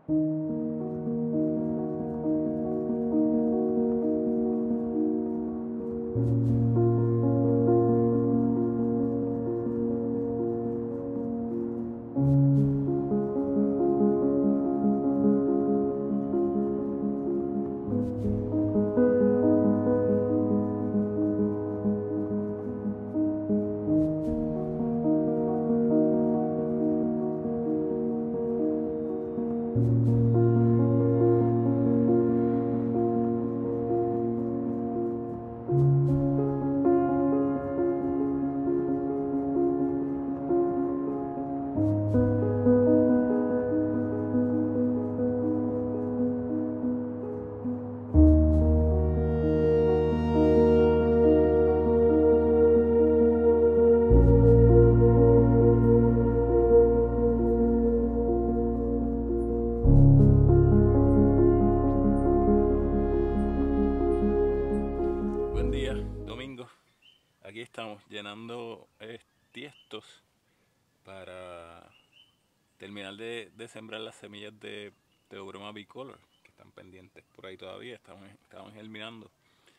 Buen día, domingo. Aquí estamos llenando tiestos para terminar de sembrar las semillas de Teobroma bicolor que están pendientes por ahí todavía, estamos germinando.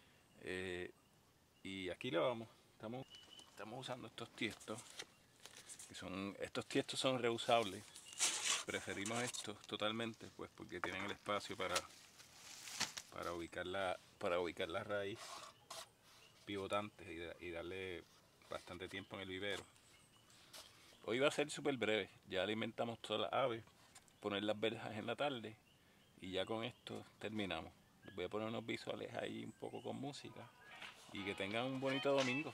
Y aquí lo vamos, estamos usando estos tiestos, estos tiestos son reusables. Preferimos estos totalmente, pues porque tienen el espacio para ubicar la raíz pivotantes y darle bastante tiempo en el vivero. Hoy va a ser súper breve, ya alimentamos todas las aves, poner las verjas en la tarde y ya con esto terminamos. Les voy a poner unos visuales ahí un poco con música y que tengan un bonito domingo.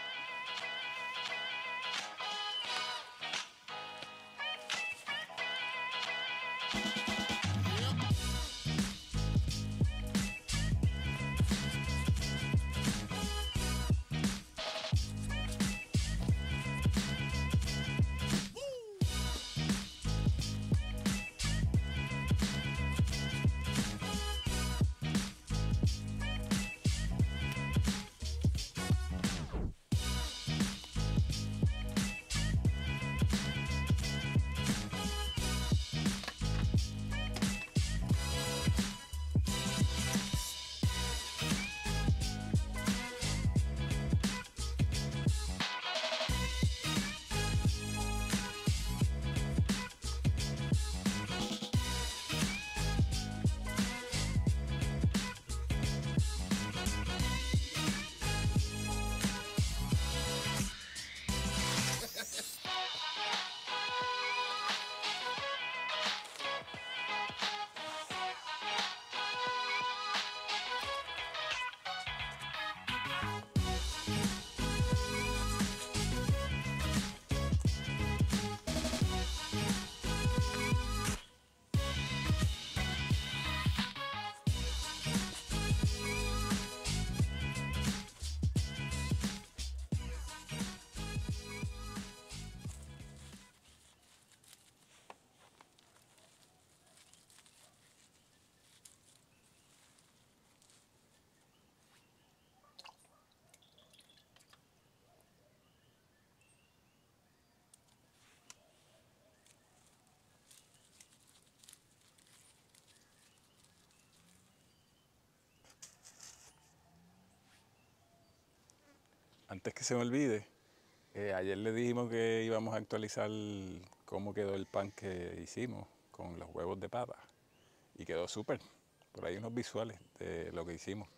Antes que se me olvide, ayer le dijimos que íbamos a actualizar cómo quedó el pan que hicimos con los huevos de papa. Y quedó súper. Por ahí unos visuales de lo que hicimos.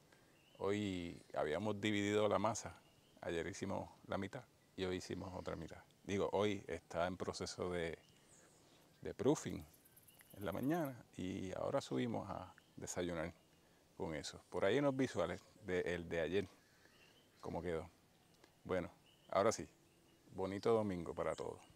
Hoy habíamos dividido la masa. Ayer hicimos la mitad y hoy hicimos otra mitad. Digo, hoy está en proceso de proofing en la mañana y ahora subimos a desayunar con eso. Por ahí unos visuales del de ayer, cómo quedó. Bueno, ahora sí, bonito domingo para todos.